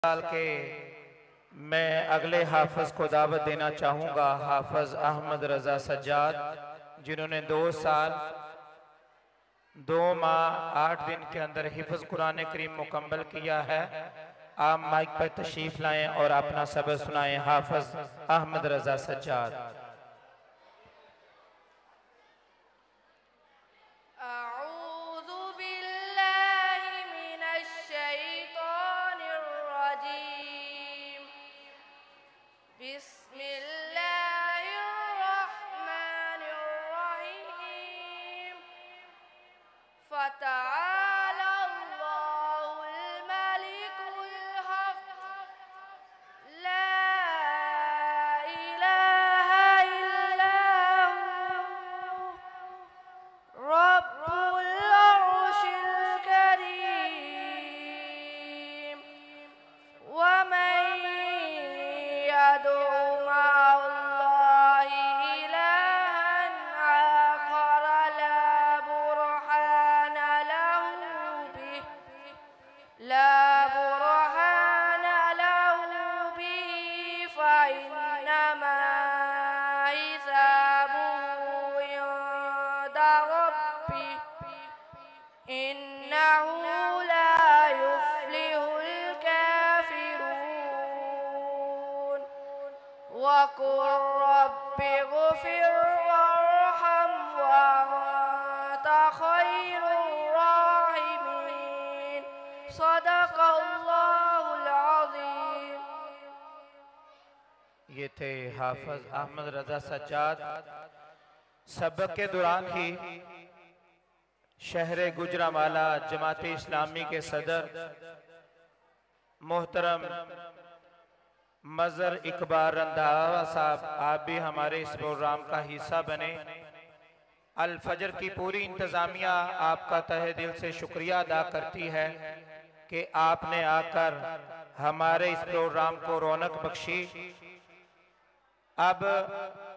साल के मैं अगले हाफिज को दावत देना चाहूँगा, हाफिज अहमद रजा सज्जाद, जिन्होंने 2 साल 2 माह 8 दिन के अंदर हिफ्ज़ कुरान करीम मुकम्मल किया है। आप माइक पर तशरीफ लाएं और अपना सबक सुनाएं। हाफिज अहमद रजा सज्जाद। ये थे हाफिज अहमद रजा सज्जाद। सबक के दौरान ही शहर गुजरांवाला जमात इस्लामी के सदर मोहतरम मजर इकबाल रंधावा साहब, आप भी हमारे इस प्रोग्राम का हिस्सा बने। अल फजर की पूरी इंतजामिया आपका तहे दिल से शुक्रिया अदा करती है कि आपने आकर हमारे इस प्रोग्राम को रौनक बख्शी। अब